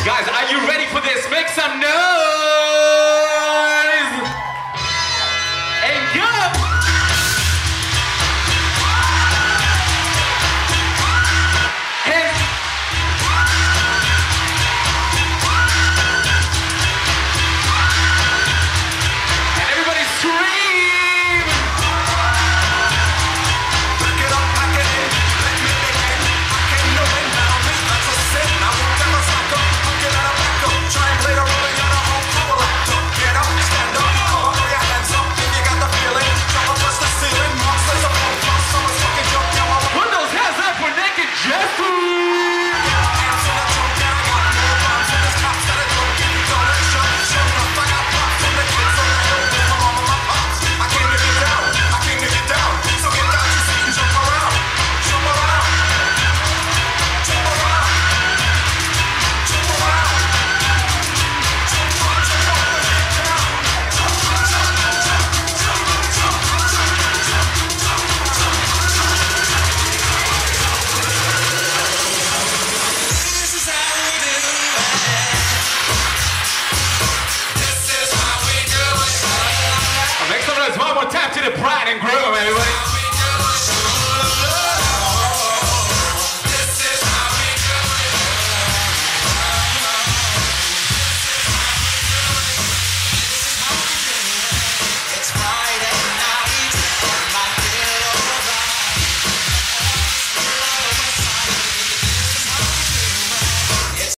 Guys, are you ready for this? Make some noise! And go! And everybody scream! Back it up, pack it in, let me begin. I came to win, now me, that's a sin. I won't ever slack up, I'll get out of back up. Try and play the role, you're the whole power laptop. Get up, stand up, come on, throw your hands up. If you got the feeling, jump up, touch the ceiling. Monsters of all class, someone's fucking jump down while Put those hands up for Naked Jess! One more tap to the bride and groom, everybody.